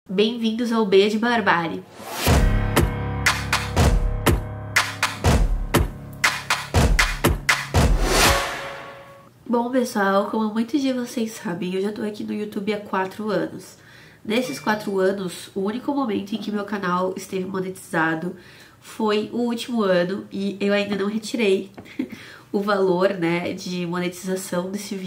Bem-vindos ao Beia de Barbárie. Bom, pessoal, como muitos de vocês sabem, eu já tô aqui no YouTube há 4 anos. Nesses 4 anos, o único momento em que meu canal esteve monetizado foi o último ano e eu ainda não retirei o valor, né, de monetização desses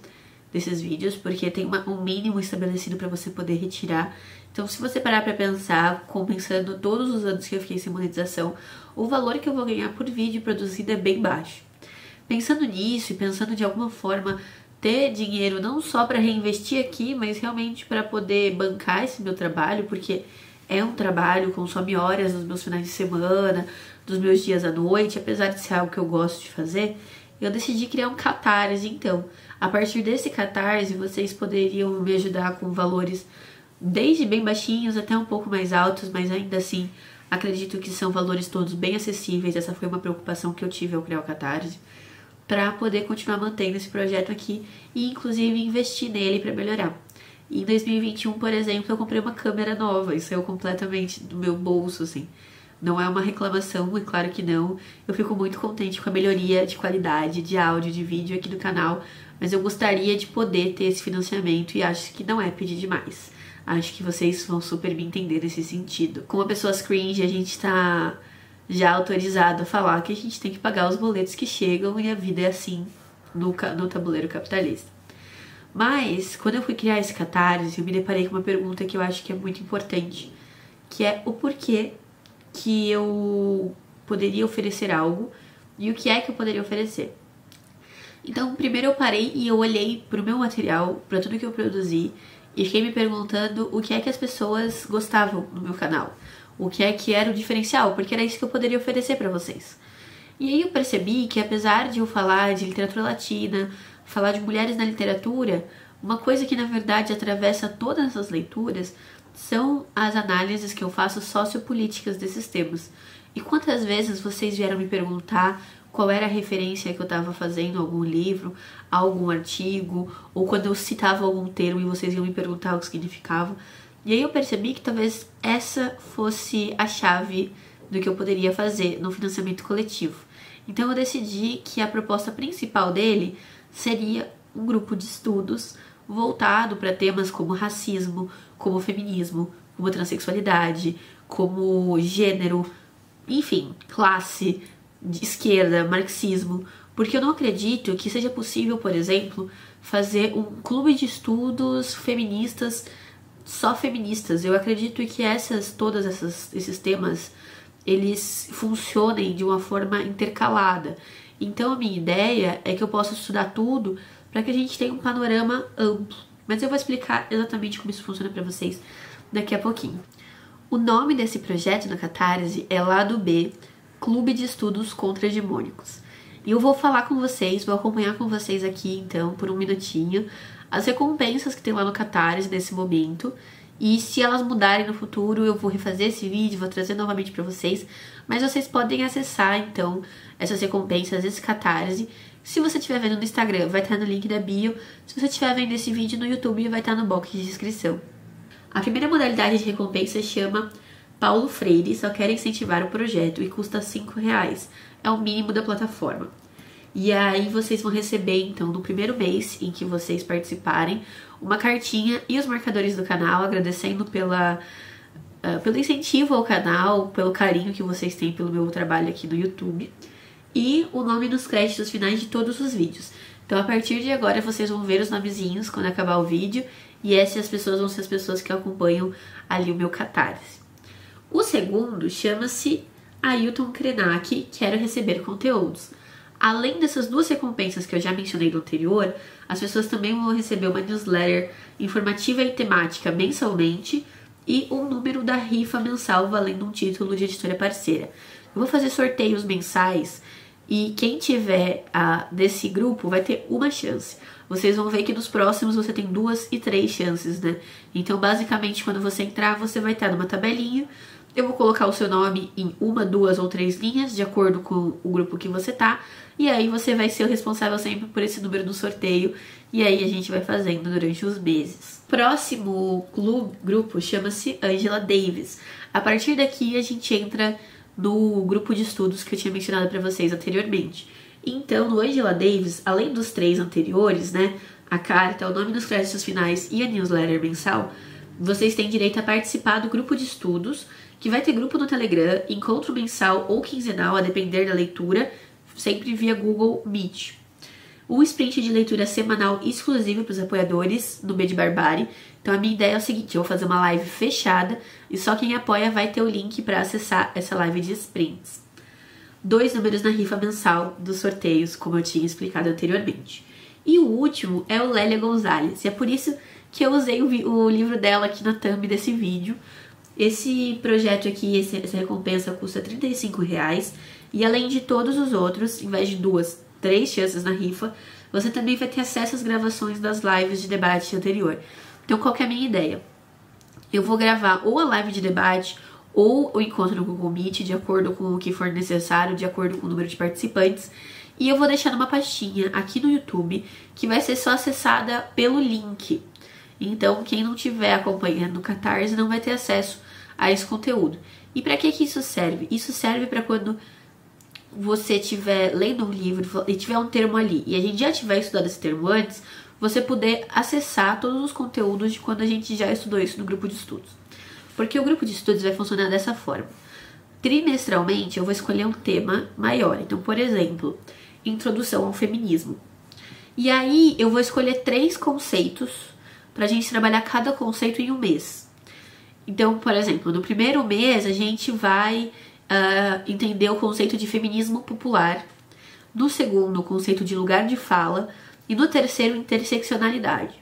vídeos, porque tem um mínimo estabelecido para você poder retirar. Então, se você parar para pensar, compensando todos os anos que eu fiquei sem monetização, o valor que eu vou ganhar por vídeo produzido é bem baixo. Pensando nisso e pensando de alguma forma ter dinheiro não só para reinvestir aqui, mas realmente para poder bancar esse meu trabalho, porque é um trabalho, consome horas dos meus finais de semana, dos meus dias à noite, apesar de ser algo que eu gosto de fazer, eu decidi criar um Catarse. Então, a partir desse Catarse, vocês poderiam me ajudar com valores desde bem baixinhos até um pouco mais altos, mas ainda assim, acredito que são valores todos bem acessíveis. Essa foi uma preocupação que eu tive ao criar o Catarse, para poder continuar mantendo esse projeto aqui e inclusive investir nele para melhorar. Em 2021, por exemplo, eu comprei uma câmera nova e saiu completamente do meu bolso, assim. Não é uma reclamação, é claro que não. Eu fico muito contente com a melhoria de qualidade, de áudio, de vídeo aqui no canal, mas eu gostaria de poder ter esse financiamento e acho que não é pedir demais. Acho que vocês vão super me entender nesse sentido. Como pessoas cringe, a gente tá já autorizado a falar que a gente tem que pagar os boletos que chegam e a vida é assim no tabuleiro capitalista. Mas, quando eu fui criar esse Catarse, eu me deparei com uma pergunta que eu acho que é muito importante, que é o porquê que eu poderia oferecer algo e o que é que eu poderia oferecer. Então, primeiro eu parei e eu olhei pro meu material, para tudo que eu produzi, e fiquei me perguntando o que é que as pessoas gostavam no meu canal. O que é que era o diferencial, porque era isso que eu poderia oferecer para vocês. E aí eu percebi que, apesar de eu falar de literatura latina, falar de mulheres na literatura, uma coisa que na verdade atravessa todas essas leituras são as análises que eu faço sociopolíticas desses temas. E quantas vezes vocês vieram me perguntar qual era a referência que eu estava fazendo a algum livro, a algum artigo, ou quando eu citava algum termo e vocês iam me perguntar o que significava. E aí eu percebi que talvez essa fosse a chave do que eu poderia fazer no financiamento coletivo. Então eu decidi que a proposta principal dele seria um grupo de estudos voltado para temas como racismo, como feminismo, como transexualidade, como gênero, enfim, classe, de esquerda, marxismo, porque eu não acredito que seja possível, por exemplo, fazer um clube de estudos feministas só feministas. Eu acredito que todos esses temas, eles funcionem de uma forma intercalada. Então a minha ideia é que eu possa estudar tudo para que a gente tenha um panorama amplo. Mas eu vou explicar exatamente como isso funciona para vocês daqui a pouquinho. O nome desse projeto na Catarse é Lado B, Clube de Estudos Contra-Hegemônicos. E eu vou falar com vocês, vou acompanhar com vocês aqui então por um minutinho as recompensas que tem lá no Catarse nesse momento, e se elas mudarem no futuro eu vou refazer esse vídeo, vou trazer novamente para vocês, mas vocês podem acessar então essas recompensas, esse Catarse. Se você estiver vendo no Instagram, vai estar no link da bio. Se você estiver vendo esse vídeo no YouTube, vai estar no box de descrição. A primeira modalidade de recompensa chama Paulo Freire, só quer incentivar o projeto e custa R$5, é o mínimo da plataforma. E aí vocês vão receber, então, no primeiro mês em que vocês participarem, uma cartinha e os marcadores do canal, agradecendo pelo incentivo ao canal, pelo carinho que vocês têm pelo meu trabalho aqui no YouTube, e o nome nos créditos finais de todos os vídeos. Então, a partir de agora, vocês vão ver os nomezinhos quando acabar o vídeo, e essas pessoas vão ser as pessoas que acompanham ali o meu Catarse. O segundo chama-se Ailton Krenak, Quero Receber Conteúdos. Além dessas duas recompensas que eu já mencionei no anterior, as pessoas também vão receber uma newsletter informativa e temática mensalmente e um número da rifa mensal valendo um título de editora parceira. Eu vou fazer sorteios mensais e quem tiver desse grupo vai ter uma chance. Vocês vão ver que nos próximos você tem 2 e 3 chances, né? Então, basicamente, quando você entrar, você vai estar numa tabelinha. Eu vou colocar o seu nome em 1, 2 ou 3 linhas, de acordo com o grupo que você tá. E aí você vai ser o responsável sempre por esse número do sorteio, e aí a gente vai fazendo durante os meses. Próximo grupo chama-se Angela Davis. A partir daqui a gente entra no grupo de estudos que eu tinha mencionado para vocês anteriormente. Então, no Angela Davis, além dos 3 anteriores, né, a carta, o nome dos créditos finais e a newsletter mensal, vocês têm direito a participar do grupo de estudos, que vai ter grupo no Telegram, encontro mensal ou quinzenal, a depender da leitura, sempre via Google Meet. Um sprint de leitura semanal exclusivo para os apoiadores no Bed Barbari. Então a minha ideia é o seguinte, eu vou fazer uma live fechada e só quem apoia vai ter o link para acessar essa live de sprints. 2 números na rifa mensal dos sorteios, como eu tinha explicado anteriormente. E o último é o Lélia Gonzalez, e é por isso que eu usei o livro dela aqui na thumb desse vídeo. Esse projeto aqui, essa recompensa custa R$35, e além de todos os outros, em vez de 2, 3 chances na rifa, você também vai ter acesso às gravações das lives de debate anterior. Então, qual que é a minha ideia? Eu vou gravar ou a live de debate ou o encontro no Google Meet, de acordo com o que for necessário, de acordo com o número de participantes, e eu vou deixar numa pastinha aqui no YouTube, que vai ser só acessada pelo link. Então, quem não estiver acompanhando no Catarse não vai ter acesso a esse conteúdo. E para que isso serve? Isso serve para quando você estiver lendo um livro e tiver um termo ali, e a gente já tiver estudado esse termo antes, você poder acessar todos os conteúdos de quando a gente já estudou isso no grupo de estudos. Porque o grupo de estudos vai funcionar dessa forma. Trimestralmente, eu vou escolher um tema maior. Então, por exemplo, introdução ao feminismo. E aí, eu vou escolher 3 conceitos pra gente trabalhar cada conceito em um mês. Então, por exemplo, no primeiro mês, a gente vai entender o conceito de feminismo popular. No segundo, o conceito de lugar de fala. E no terceiro, interseccionalidade.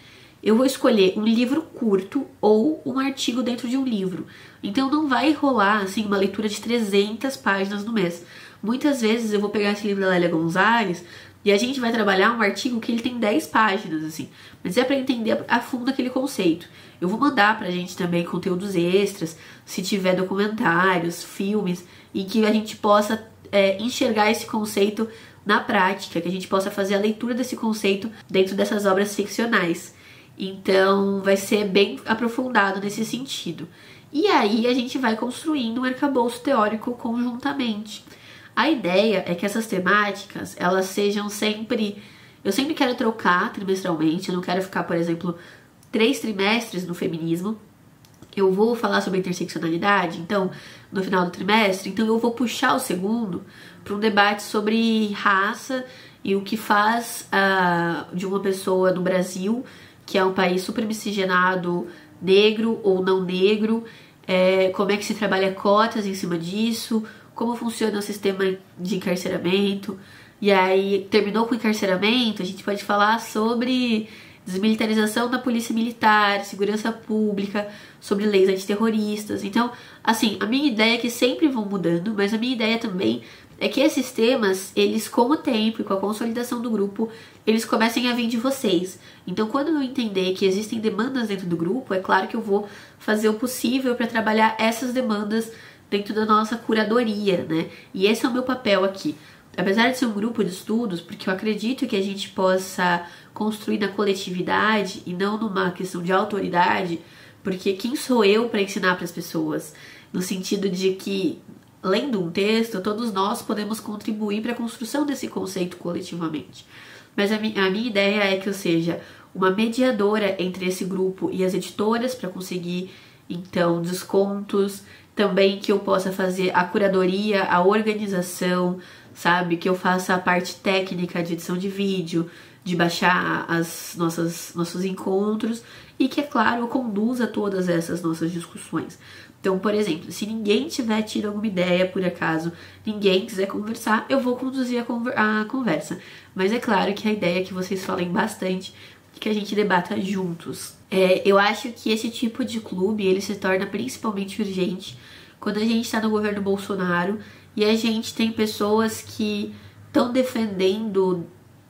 Eu vou escolher um livro curto ou um artigo dentro de um livro. Então não vai rolar assim, uma leitura de 300 páginas no mês. Muitas vezes eu vou pegar esse livro da Lélia Gonzalez e a gente vai trabalhar um artigo que ele tem 10 páginas, assim. Mas é para entender a fundo aquele conceito. Eu vou mandar pra gente também conteúdos extras, se tiver documentários, filmes, em que a gente possa enxergar esse conceito na prática, que a gente possa fazer a leitura desse conceito dentro dessas obras ficcionais. Então, vai ser bem aprofundado nesse sentido. E aí, a gente vai construindo um arcabouço teórico conjuntamente. A ideia é que essas temáticas, elas sejam sempre... Eu sempre quero trocar trimestralmente, eu não quero ficar, por exemplo, 3 trimestres no feminismo. Eu vou falar sobre interseccionalidade, então, no final do trimestre. Então, eu vou puxar o segundo para um debate sobre raça e o que faz de uma pessoa no Brasil, que é um país super miscigenado, negro ou não negro, como é que se trabalha cotas em cima disso, como funciona o sistema de encarceramento. E aí, terminou com encarceramento, a gente pode falar sobre desmilitarização da polícia militar, segurança pública, sobre leis antiterroristas. Então, assim, a minha ideia é que sempre vão mudando, mas a minha ideia também é que esses temas, eles com o tempo e com a consolidação do grupo, eles comecem a vir de vocês. Então, quando eu entender que existem demandas dentro do grupo, é claro que eu vou fazer o possível para trabalhar essas demandas dentro da nossa curadoria, né? E esse é o meu papel aqui. Apesar de ser um grupo de estudos, porque eu acredito que a gente possa construir na coletividade e não numa questão de autoridade, porque quem sou eu para ensinar para as pessoas? No sentido de que, lendo um texto, todos nós podemos contribuir para a construção desse conceito coletivamente. Mas a minha ideia é que eu seja uma mediadora entre esse grupo e as editoras para conseguir, então, descontos. Também que eu possa fazer a curadoria, a organização, sabe? Que eu faça a parte técnica de edição de vídeo, de baixar nossos encontros e que, é claro, eu conduza todas essas nossas discussões. Então, por exemplo, se ninguém tiver tido alguma ideia, por acaso, ninguém quiser conversar, eu vou conduzir a conversa. Mas é claro que a ideia é que vocês falem bastante e que a gente debata juntos. Eu acho que esse tipo de clube, ele se torna principalmente urgente quando a gente está no governo Bolsonaro e a gente tem pessoas que estão defendendo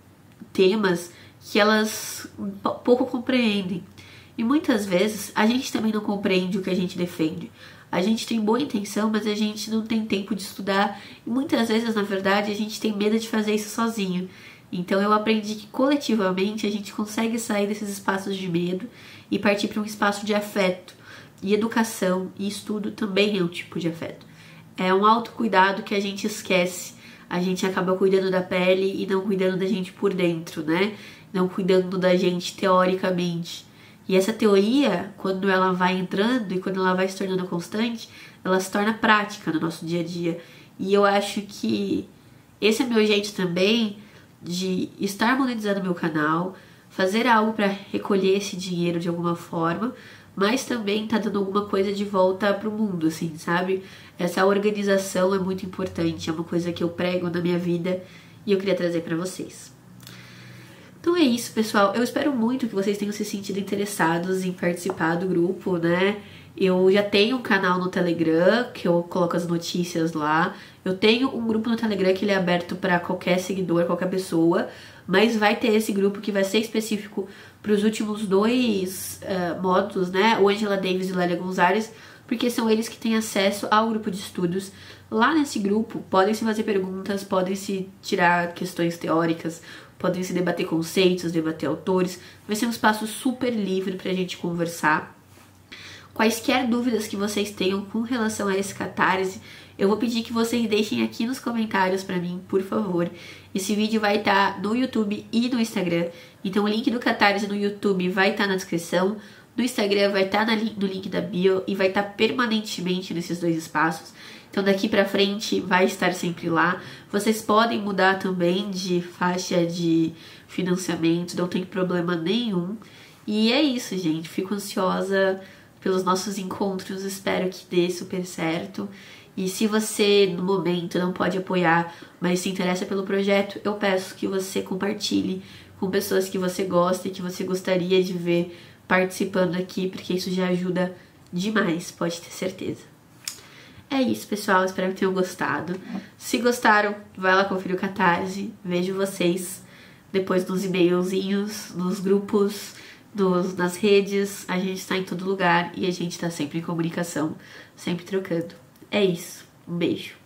temas que elas pouco compreendem. E muitas vezes a gente também não compreende o que a gente defende. A gente tem boa intenção, mas a gente não tem tempo de estudar. E muitas vezes, na verdade, a gente tem medo de fazer isso sozinho. Então eu aprendi que coletivamente a gente consegue sair desses espaços de medo e partir para um espaço de afeto. E educação e estudo também é um tipo de afeto. É um autocuidado que a gente esquece. A gente acaba cuidando da pele e não cuidando da gente por dentro, né? Não cuidando da gente teoricamente. E essa teoria, quando ela vai entrando e quando ela vai se tornando constante, ela se torna prática no nosso dia a dia. E eu acho que esse é meu jeito também de estar monetizando meu canal, fazer algo para recolher esse dinheiro de alguma forma, mas também tá dando alguma coisa de volta pro mundo, assim, sabe? Essa organização é muito importante, é uma coisa que eu prego na minha vida e eu queria trazer pra vocês. Então é isso, pessoal. Eu espero muito que vocês tenham se sentido interessados em participar do grupo, né? Eu já tenho um canal no Telegram, que eu coloco as notícias lá. Eu tenho um grupo no Telegram que ele é aberto para qualquer seguidor, qualquer pessoa. Mas vai ter esse grupo que vai ser específico para os últimos dois módulos, né? O Angela Davis e Lélia Gonzalez, porque são eles que têm acesso ao grupo de estudos. Lá nesse grupo, podem se fazer perguntas, podem se tirar questões teóricas, podem se debater conceitos, debater autores. Vai ser um espaço super livre pra gente conversar. Quaisquer dúvidas que vocês tenham com relação a esse Catarse, eu vou pedir que vocês deixem aqui nos comentários pra mim, por favor. Esse vídeo vai estar no YouTube e no Instagram. Então o link do Catarse no YouTube vai estar na descrição. No Instagram vai estar no link da bio e vai estar permanentemente nesses dois espaços. Então daqui pra frente vai estar sempre lá. Vocês podem mudar também de faixa de financiamento, não tem problema nenhum. E é isso, gente. Fico ansiosa pelos nossos encontros, espero que dê super certo. E se você, no momento, não pode apoiar, mas se interessa pelo projeto, eu peço que você compartilhe com pessoas que você gosta e que você gostaria de ver participando aqui, porque isso já ajuda demais, pode ter certeza. É isso, pessoal, espero que tenham gostado. Se gostaram, vai lá conferir o Catarse. Vejo vocês depois nos e-mailzinhos, nos grupos, nas redes. A gente está em todo lugar e a gente está sempre em comunicação, sempre trocando. É isso, um beijo.